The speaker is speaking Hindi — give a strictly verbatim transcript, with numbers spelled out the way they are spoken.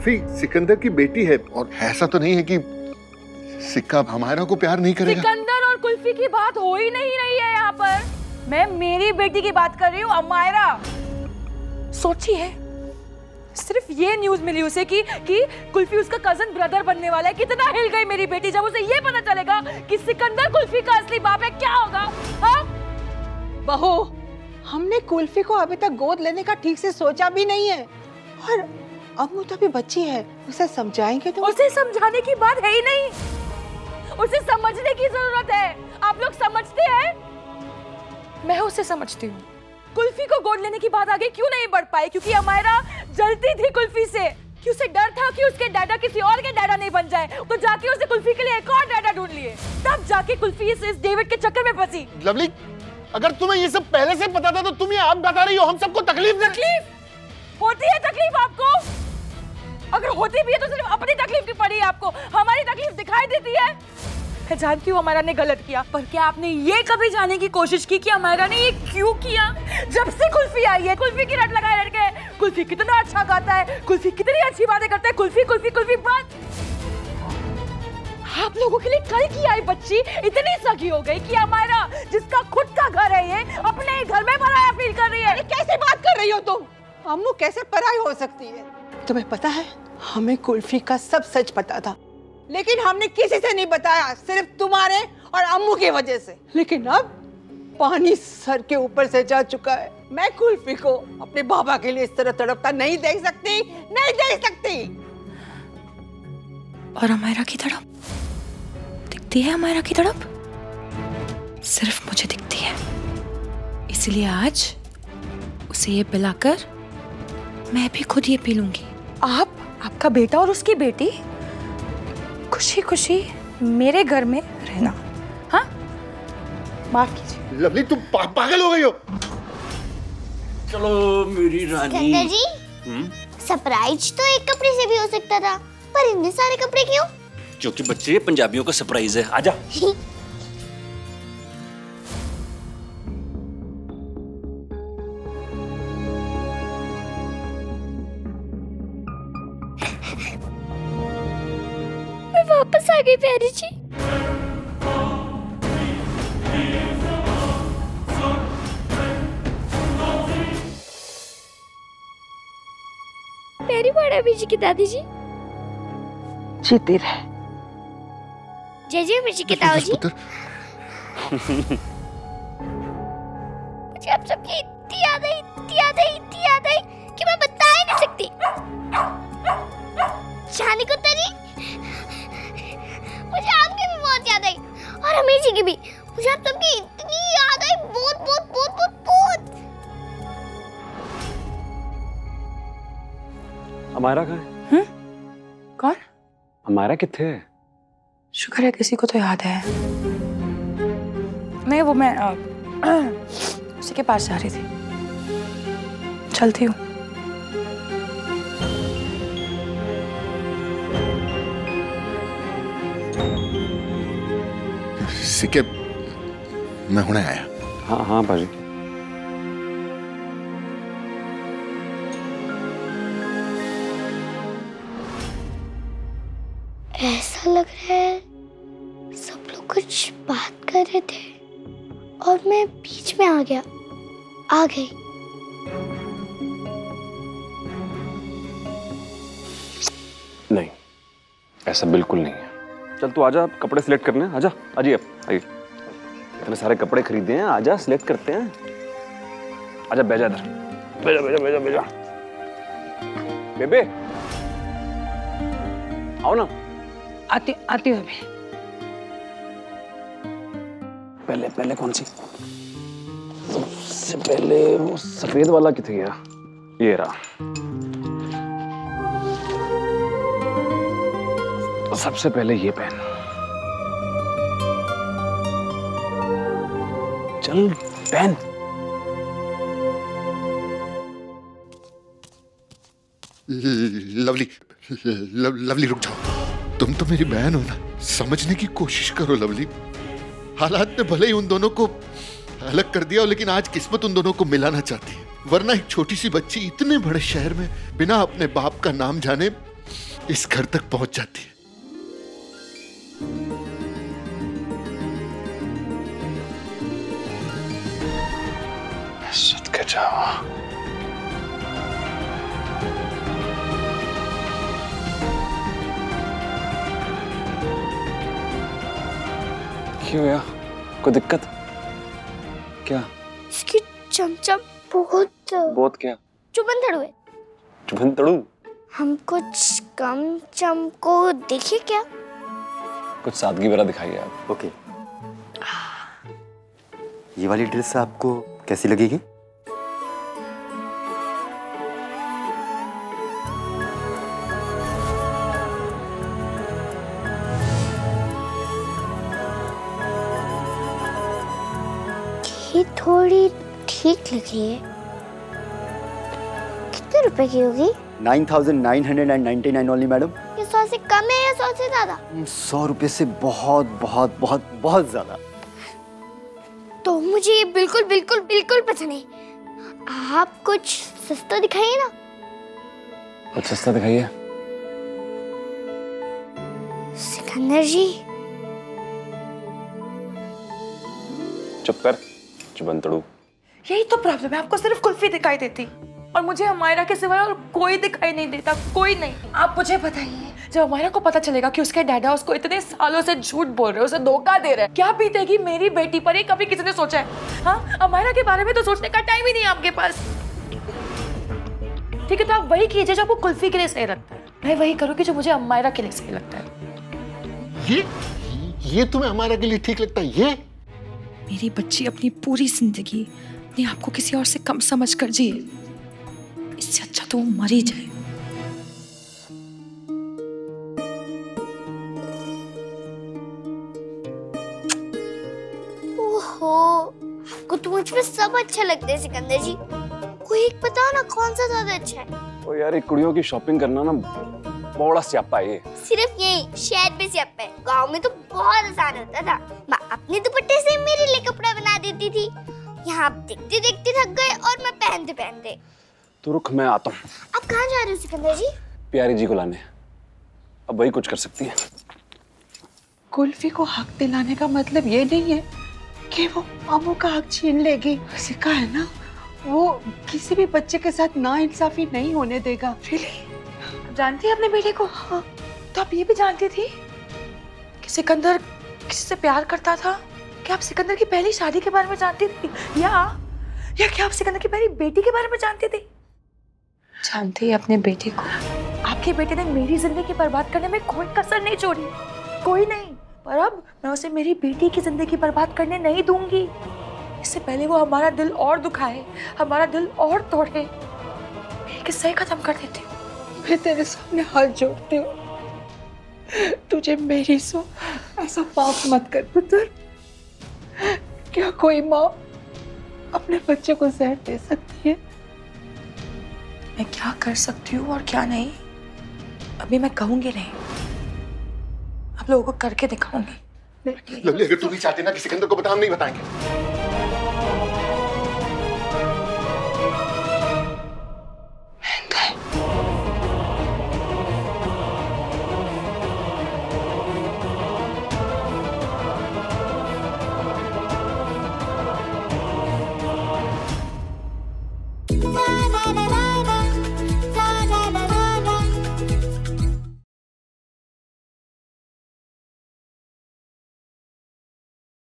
कुल्फी सिकंदर की बेटी है और ऐसा तो नहीं है कि सिक्का हमारा को प्यार नहीं करेगा। सिकंदर और कुल्फी की बात हो ही नहीं रही है यहाँ पर। मैं मेरी बेटी की बात कर रही हूँ, अमायरा। सोची है, सिर्फ ये न्यूज मिली उसे कि कि कुल्फी उसका कजन ब्रदर बनने वाला है। कितना हिल गई मेरी बेटी जब उसे ये पता चलेगा कि सिकंदर कुल्फी का असली बाप है। क्या होगा? हाँ बहू, हमने कुल्फी को अभी तक गोद लेने का ठीक से सोचा भी नहीं है और अम्मू तो अभी बच्ची है, उसे समझाएंगे तो। उसे समझाने की बात है ही नहीं, उसे समझने की जरूरत है। आप लोग समझते हैं? मैं उसे समझती हूँ। कुल्फी को गोद लेने की बात आगे क्यों नहीं बढ़ पाई? क्योंकि अमायरा जलती थी कुल्फी से, कि उसे डर था कि उसके डैडा किसी और के डैडा नहीं बन जाए, तो जाके उसने कुल्फी के लिए एक और डैडा ढूंढ लिए। तब जाके कुल्फी इस, इस डेविड के चक्कर में फंसी। लवली, अगर तुम्हें ये सब पहले से पता था तो तुम ये आप बता रही हो हम सबको तकलीफ दे। तकलीफ होती है? तकलीफ आपको अगर होती भी है तो सिर्फ अपनी तकलीफ की पड़ी है आपको, हमारी तकलीफ दिखाई देती है। मैं जानती हूँ अमायरा ने गलत किया, पर क्या आपने ये कभी जानने की कोशिश की कि अमायरा ने ये क्यों किया? जब से कुल्फी आई है, कुल्फी की रट लगाए लड़के, कुल्फी कितना अच्छा गाता है, कुल्फी कितनी अच्छी बातें करता है, कुल्फी कुल्फी कुल्फी। बात आप लोगों के लिए कल की आई बच्ची इतनी सगी हो गई कि अमायरा, जिसका खुद का घर है, ये अपने घर में पराया फील कर रही है। कैसे बात कर रही हो तुम? अम्मू कैसे पराई हो सकती है? तुम्हें पता है, हमें कुल्फी का सब सच पता था, लेकिन हमने किसी से नहीं बताया, सिर्फ तुम्हारे और अम्मू की वजह से। लेकिन अब पानी सर के ऊपर से जा चुका है। मैं कुल्फी को अपने बाबा के लिए इस तरह तड़पता नहीं देख सकती, नहीं देख सकती। और अमायरा की तड़प दिखती है, अमायरा की तड़प सिर्फ मुझे दिखती है। इसलिए आज उसे ये पिलाकर मैं भी खुद ये पी लूंगी। आप, आपका बेटा और उसकी बेटी खुशी खुशी मेरे घर में रहना। हाँ, माफ कीजिए। लवली, तुम पा, पागल हो गई हो। चलो मेरी रानी। सिकंदर जी, सरप्राइज तो एक कपड़े से भी हो सकता था, पर इतने सारे कपड़े क्यों? क्योंकि बच्चे ये पंजाबियों का सरप्राइज है। आजा। मैं वापस आ गई प्यारी जी। प्यारी बड़ा बीजी की दादी जी। जीती रहे। जय जय मिर्ची के ताऊ जी। मुझे आप सबकी इतनी याद आई, इतनी याद आई, इतनी याद आई कि मैं बता ही नहीं सकती। जानी को तरी, मुझे आपकी भी बहुत याद आई और अमीर जी की भी। मुझे आप सबकी इतनी याद आई, बहुत बहुत बहुत बहुत बहुत। अमायरा कहाँ है? हम्म? कौन? अमायरा किथे है? शुक्र है किसी को तो याद है। नहीं, वो मैं आ, उसी के पास जा रही थी। चलती हूँ। सिक्के, मैं हुणे आया। हाँ हाँ भाजी। ऐसा लग रहा है सब लोग कुछ बात कर रहे थे और मैं बीच में आ गया, आ गई। नहीं, ऐसा बिल्कुल नहीं है। चल तू आजा, कपड़े सिलेक्ट करने। आजा, आइए अब, आइए। इतने सारे कपड़े खरीदे हैं, आजा सिलेक्ट करते हैं। आजा, बैजा इधर, बैजा बैजा बैजा बैजा। बेबे आओ ना। आती आती हूँ अभी। पहले पहले कौन सी? सबसे पहले वो सफेद वाला किथे गया? ये रहा। सबसे पहले ये पहन। चल पहन। लवली, लव, लवली रुक जाओ। तुम तो मेरी बहन हो ना, समझने की कोशिश करो लवली। हालात ने भले ही उन दोनों को अलग कर दिया, लेकिन आज किस्मत उन दोनों को मिलाना चाहती है। वरना एक छोटी सी बच्ची इतने बड़े शहर में बिना अपने बाप का नाम जाने इस घर तक पहुंच जाती है। सदके जावा। क्यों भैया, कोई दिक्कत? क्या? इसकी चमचम बहुत बहुत क्या? चुभन धड़ू है। चुभन तड़ू? हम कुछ कम चम को देखिए क्या? कुछ सादगी भरा दिखाइए आप। ओके। ये वाली ड्रेस आपको कैसी लगेगी? ये थोड़ी ठीक लग रही है। कितने रुपए की होगी? Nine thousand nine hundred and ninety nine only madam. ये सौ से कम है या सौ से ज्यादा? सौ रुपए से बहुत बहुत बहुत बहुत ज्यादा। तो मुझे ये बिल्कुल बिल्कुल बिल्कुल पसंद है। आप कुछ सस्ता दिखाइए ना। कुछ सस्ता दिखाइए। सिकंदर जी। चुप कर, चुभन तड़ू। यही तो प्रॉब्लम है, आपको सिर्फ कुल्फी दिखाई देती और मुझे हमायरा के सिवाय और कोई दिखाई नहीं देता, कोई नहीं। आप मुझे बताइए, जब हमायरा को पता चलेगा कि उसके डैडा उसको इतने सालों से झूठ बोल रहे हैं, उसे धोखा दे रहे हैं, क्या बीतेगी मेरी बेटी पर? ये कभी किसी ने सोचा है? हाँ, हमायरा के बारे में तो सोचने का टाइम ही नहीं है आपके पास। ठीक है, तो आप वही कीजिए जो आपको कुल्फी के लिए सही लगता है। मैं वही करूँगी जो मुझे हमायरा के लिए सही लगता है। ये ये तुम्हें हमारा के लिए ठीक लगता है? ये मेरी बच्ची अपनी पूरी जिंदगी अपने आप को किसी और से कम समझ कर जिए, इससे अच्छा तो वो मर ही जाए। ओहो, आपको तो मुझ पे सब अच्छा लगता है सिकंदर जी। कोई एक बताओ ना, कौन सा ज्यादा अच्छा है? ओ यार, एक कुड़ियों की शॉपिंग करना ना बड़ा स्यापा है ये। सिर्फ यही शहर में स्यापा है, गांव में तो बहुत आसान होता था। माँ अपने दुपट्टे से मेरे लिए कपड़ा बना देती थी। यहाँ देखते देखते थक गए और मैं पहनते पहनते। तो रुक, मैं आता हूँ। आप कहाँ जा रहे हो सिकंदर जी? प्यारी जी को लाने। अब वही कुछ कर सकती है। कुल्फी को हक दिलाने का मतलब ये नहीं है कि वो अम्मू का हक छीन लेगी। सिखा है ना, वो किसी भी बच्चे के साथ नाइंसाफी नहीं होने देगा। Really? जानती है अपने बेटे को? हाँ। तो आप ये भी जानती थी कि सिकंदर किसी से प्यार करता था? क्या आप सिकंदर की पहली शादी के बारे में जानती थी, या या क्या आप सिकंदर की पहली बेटी के बारे में जानती थी? जानती है अपने बेटे को। आपके बेटे ने मेरी जिंदगी बर्बाद करने में कोई कसर नहीं छोड़ी, कोई नहीं। पर अब मैं उसे मेरी बेटी की जिंदगी बर्बाद करने नहीं दूंगी। इससे पहले वो हमारा दिल और दुखाए, हमारा दिल और तोड़े, मेरी किस्सा ही खत्म कर देती हूँ। मैं तेरे सामने हाथ जोड़ती हूँ, तुझे मेरी सो ऐसा पाप मत कर पुत्र। क्या कोई माँ अपने बच्चे को जहर दे सकती है? मैं क्या कर सकती हूँ और क्या नहीं, अभी मैं कहूंगी नहीं, आप लोगों को करके दिखाऊंगी। लवली, अगर तू भी चाहती ना कि सिकंदर को बता, हम नहीं बताएंगे।